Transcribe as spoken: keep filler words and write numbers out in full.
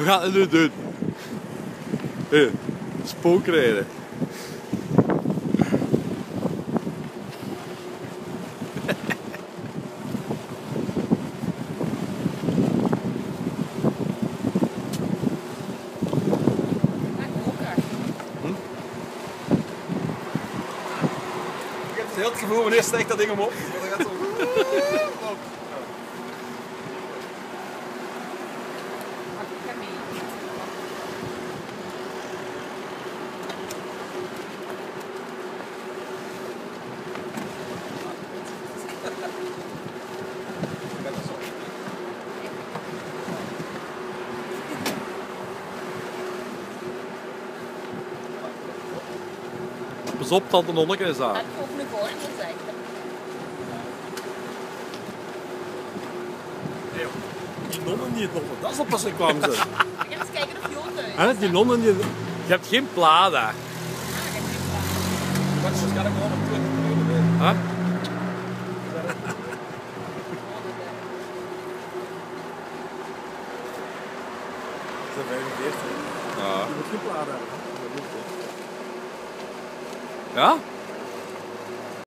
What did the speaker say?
We gaan het nu doen. Hé, spookrijden. Ik heb het heel het gevoel wanneer steekt dat ding omhoog. Dan gaat het zo. Pas op dat de nonneke is aan. Het ook een gordel zeggen. Nee, die nonnen niet nonnen, dat zal pas reclame zijn. Ik ga eens kijken of Jood thuis is. Hè, die nonnen die... Je hebt geen pla daar. Ah, ik heb geen plan. Wat is het? Ga ik gewoon op twintig minuten. Huh? Dat is vijfenveertig. Ja. Je moet geen plaat hebben. Ja?